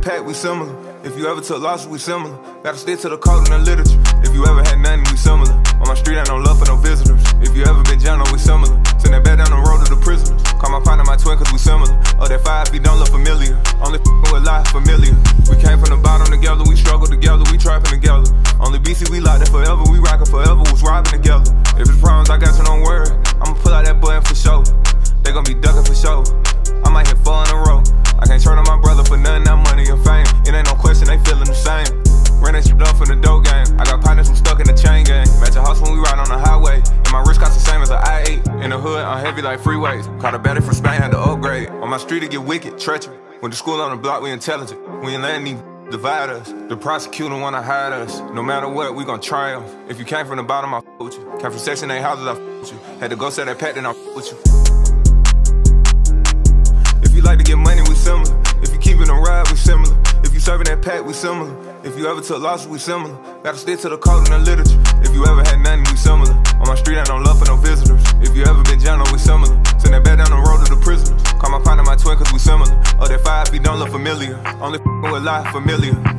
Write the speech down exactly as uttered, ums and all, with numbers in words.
pack, we similar. If you ever took losses, we similar. Gotta stick to the code and the literature. If you ever had nothing, we similar. On my street, I no love for no visitors. If you ever been down, we similar. Send that back down the road to the prisoners. Call my partner my twin, cause we similar. Oh, that five feet don't look familiar. Only f***ing with life familiar. We came from the bottom together, we struggled together, we trapping together. Only B C, we locked it forever, we rockin' forever, was robbing together. If it's problems, I got you, don't worry. I'ma pull out that button for sure. They gon' be ducking for sure. I might hit four in a row. I can't turn on my brother for nothing, that money and fame. It ain't no question, they feeling the same. Ran that shit up in the dope game. I got partners who stuck in the chain gang. Match a house when we ride on the highway. And my wrist cost the same as an I eight. In the hood, I'm heavy like freeways. Caught a baddie from Spain, had to upgrade. On my street, it get wicked, treacherous. Went to school on the block, we intelligent. We ain't letting these divide us. The prosecutor wanna hide us. No matter what, we gon' triumph. If you came from the bottom, I f with you. Came from Section eight houses, I f with you. Had to go sell that pack, then I f with you. If you like to get money, we similar. If you keepin' a ride, we similar. If you serving that pack, we similar. If you ever took losses, we similar. Gotta stick to the code and the literature. If you ever had nothing, we similar. On my street, I no love for no visitors. If you ever been down, we similar. Send that back down the road to the prisoners. Call my partner my twin, cause we similar. Oh, that five feet don't look familiar. Only f***ing with life familiar.